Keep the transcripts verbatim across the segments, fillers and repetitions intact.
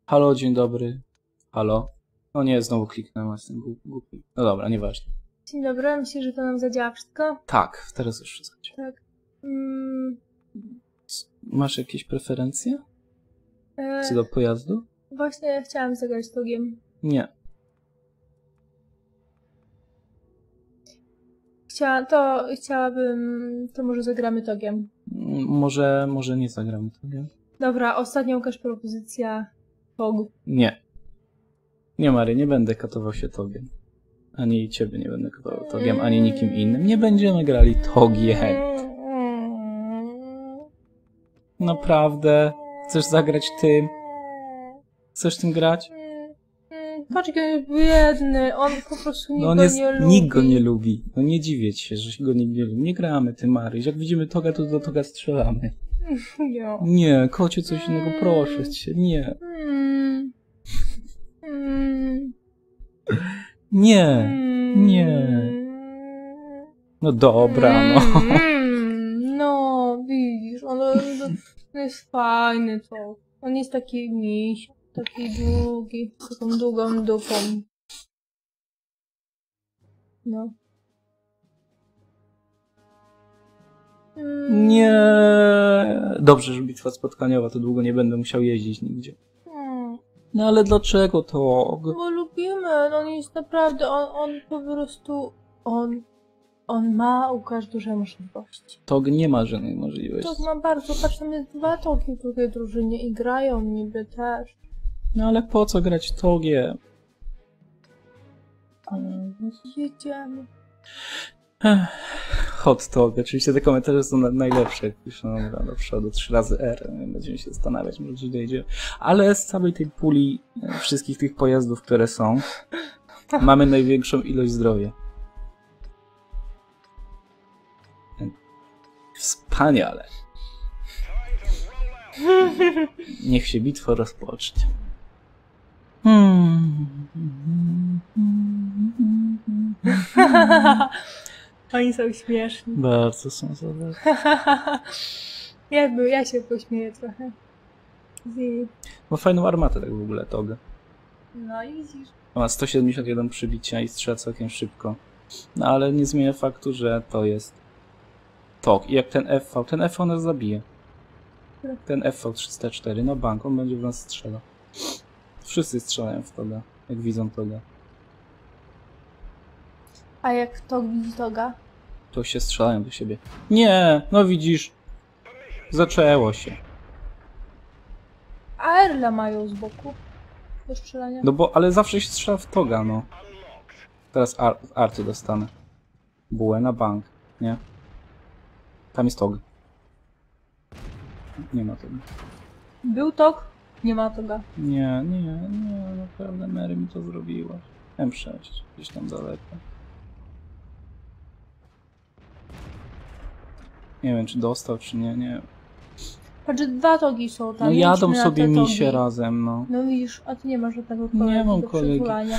Halo, dzień dobry. Halo. No nie, znowu kliknąłem, jestem głupi. No dobra, nieważne. Dzień dobry, myślisz, że to nam zadziała wszystko? Tak, teraz już wszystko. Tak. Mm, Masz jakieś preferencje e, co do pojazdu? Właśnie chciałam zagrać togiem. Nie. Chciała, to chciałabym, to może zagramy togiem. M- Może, może nie zagramy tego. Dobra, ostatnia Łukasz propozycja tog. Nie. Nie, Mary, nie będę katował się togiem. Ani ciebie nie będę katował togiem, ani nikim innym. Nie będziemy grali togiem. Naprawdę? Chcesz zagrać tym? Chcesz tym grać? Patrz, jaki jest biedny, on po prostu nikt No on go jest, nie lubi. nikt go nie lubi. No nie dziwię się, że go nikt nie lubi. Nie gramy tym, Maryś. Jak widzimy toga, to do toga strzelamy. Nie. Nie, kocie coś innego, proszę cię. Nie. Mm. Mm. Nie. Nie. No dobra, no. Mm, no, widzisz, on, on jest fajny, to. On jest taki miś, taki długi, z taką długą dupą. No. Mm, Nie. Dobrze, że bitwa spotkaniowa, to długo nie będę musiał jeździć nigdzie. mm, No ale dlaczego to? Bo lubimy, on jest naprawdę, on, on po prostu, on, on ma Łukasz duże możliwości. Tog nie ma żadnej możliwości. Tog ma bardzo, patrz, tam jest dwa togi w drugiej drużynie i grają niby też. No ale po co grać togiem? Jedziemy. Ech, Hot Tog. Oczywiście te komentarze są na, najlepsze. Jak piszą dobra, do przodu trzy razy R. Będziemy się zastanawiać, może gdzieś dojdzie. Ale z całej tej puli e, wszystkich tych pojazdów, które są, mamy największą ilość zdrowia. Wspaniale. Niech się bitwa rozpocznie. Hmm. Oni są śmieszni. Bardzo są zabawne. Jakby ja się pośmieję trochę. Z... Ma fajną armatę tak w ogóle, Tog. No i widzisz. Ma sto siedemdziesiąt jeden przybicia i strzela całkiem szybko. No ale nie zmienia faktu, że to jest Tog. I jak ten F V, ten F V nas zabije. Ten F V trzysta cztery, no bank, on będzie w nas strzelał. Wszyscy strzelają w Toga, jak widzą Toga. A jak tog widzi toga? To się strzelają do siebie. Nie, no widzisz. Zaczęło się. A Erla mają z boku do strzelania. No bo, ale zawsze się strzela w Toga, no. Teraz ar arty dostanę. Bułę na bank, nie? Tam jest Tog. Nie ma Toga. Był tog? Nie ma toga. Nie, nie, nie, naprawdę Mary mi to zrobiła. M sześć, gdzieś tam daleko. Nie wiem, czy dostał, czy nie, nie. Patrz, dwa togi są tam. No jadą jedźmy na sobie te misie togi. razem, no. No widzisz, a ty nie masz żadnego kolegi Nie mam do kolegi. przytulania.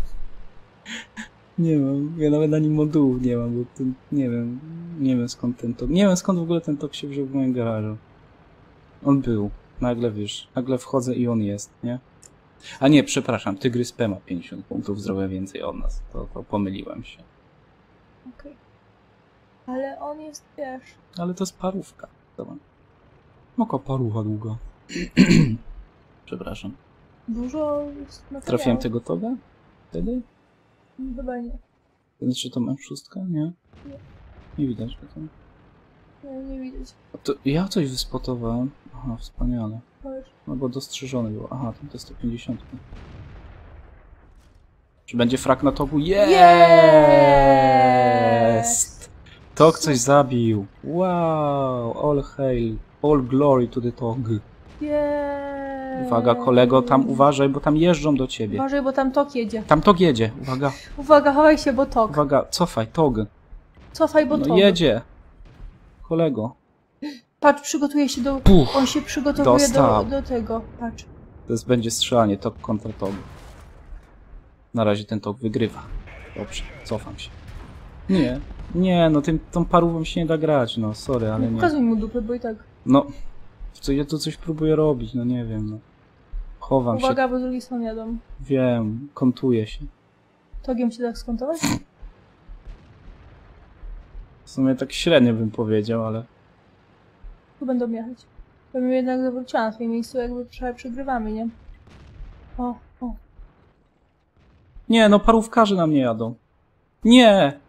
Nie mam, ja nawet ani modułów nie mam, bo ten, nie wiem, nie wiem skąd ten tok, nie wiem skąd w ogóle ten tok się wziął w moim garażu. On był, nagle wiesz, nagle wchodzę i on jest, nie? A nie, przepraszam, Tygrys P ma pięćdziesiąt punktów zdrowia więcej od nas, to, to pomyliłem się. Okej. Ale on jest, wiesz... Ale to jest parówka. Dobra. Oka paruwa długa. Przepraszam. Dużo jest materiału. Trafiłem tego toga? Wtedy? Chyba nie. Znaczy to M sześć? Nie? Nie. Nie widać go tam. Nie, nie widać. A to ja coś wyspotowałem. Aha, wspaniale. Chodź. No bo dostrzeżony był. Aha, tam to sto pięćdziesiąt. Czy będzie frak na togu? Jest! Tog coś zabił. Wow! All hail. All glory to the tog. Jeee. Uwaga, kolego, tam uważaj, bo tam jeżdżą do ciebie. Uważaj, bo tam tok jedzie. Tam tog jedzie. Uwaga, Uwaga, chowaj się, bo tok. uwaga. Cofaj, tog. Cofaj, bo No tok. jedzie. Kolego. Patrz, przygotuje się do... Puch. On się przygotowuje do, Dostał. do tego. Patrz. To jest, będzie strzelanie tog kontra tog. Na razie ten tog wygrywa. Dobrze, cofam się. Nie, nie, no tym, tą parówą się nie da grać, no sorry, ale Nie nie. pokazuj mu dupy, bo i tak... No, co, ja tu coś próbuję robić, no nie wiem, no. Chowam Uwaga, się. bo z drugiej strony jadą. Wiem, kontuję się. Togiem się tak skontować? W sumie tak średnio bym powiedział, ale... Tu będą jechać. Ja bym jednak zawróciła na swoim miejscu, jakby prze- przegrywamy, nie? O, o. Nie, no parówkarze na mnie jadą. Nie!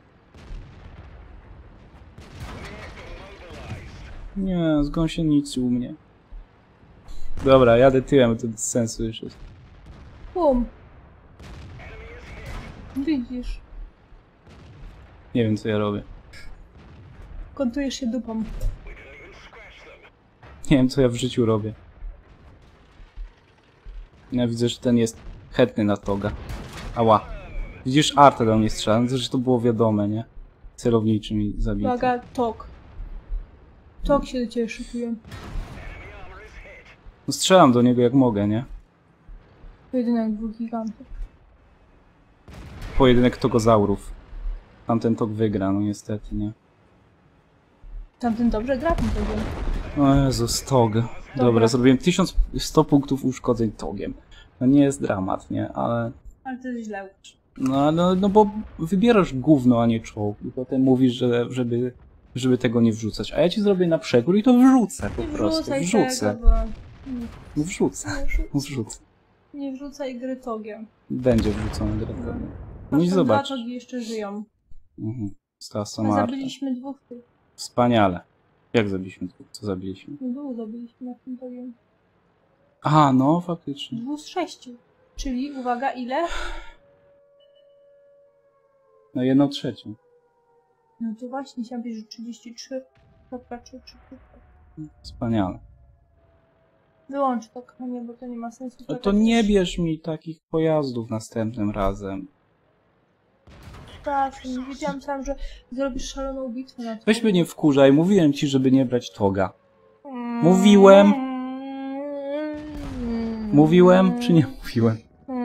Nie, zgąsienicy u mnie. Dobra, jadę tyłem, to bez sensu już jest. Bum. Widzisz. Nie wiem, co ja robię. Kontujesz się dupą. Nie wiem, co ja w życiu robię. Ja widzę, że ten jest chętny na toga. Ała. Widzisz, Arta do mnie strzela. No, że to było wiadome, nie? Celowniczy mi zabity. Uwaga, tok. Tok się do ciebie szykuje. No, strzelam do niego jak mogę, nie? Pojedynek dwóch gigantów. Pojedynek togozaurów. Tamten tok wygra, no niestety, nie? Tamten dobrze gra tym togiem. O Jezus, tog. Dobra, Dobra. zrobiłem tysiąc sto punktów uszkodzeń togiem. No nie jest dramat, nie? Ale... Ale to jest źle. No, no, no bo wybierasz gówno, a nie czołg. I potem mówisz, że, żeby, żeby tego nie wrzucać. A ja ci zrobię na przekór i to wrzucę po Nie prostu. wrzucaj Wrzucę. tego, bo... No wrzucę. Nie, wrzu- Wrzucę. nie wrzucaj gry togiem. Będzie wrzucony dyrektor. No Aż i tam zobacz. Dwa togi jeszcze żyją. Mhm. Stasa A Marta. zabiliśmy dwóch tych. Wspaniale. Jak zabiliśmy? Co zabiliśmy? Było zabiliśmy na tym togiem. Aha, no faktycznie. Dwóch z sześciu. Czyli, uwaga, ile? No jedną trzecią. No to właśnie, chciałam powiedzieć, że trzydzieści trzy. Kropka trzy trzy. Wspaniale. Wyłącz to, kochanie, bo to nie ma sensu. No Tak to jak nie też- bierz mi takich pojazdów następnym razem. Tak, nie wiedziałam sam, że zrobisz szaloną bitwę na to. Weź mnie nie wkurzaj, mówiłem ci, żeby nie brać toga. Mówiłem. Mówiłem, czy nie mówiłem?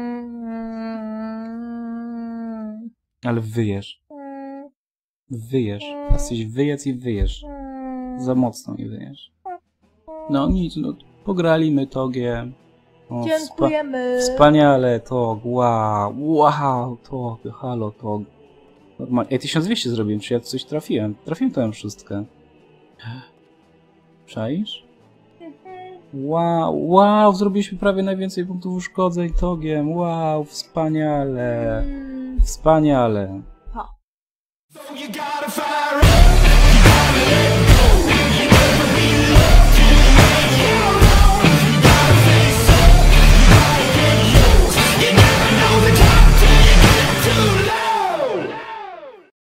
Ale wyjesz. Wyjesz. Jesteś wyjec i wyjesz. Za mocno i wyjesz. No nic, no pograliśmy togiem. O, Dziękujemy. Wspa wspaniale, tog, wow, wow, tog, halo, tog. Normalnie. Ej, tysiąc dwieście zrobiłem, czy ja coś trafiłem? Trafiłem tę szóstkę. Czaisz? Wow, wow, zrobiliśmy prawie najwięcej punktów uszkodzeń togiem. Wow, wspaniale. Mm. Wspaniale. Pa. You gotta fire up, you gotta let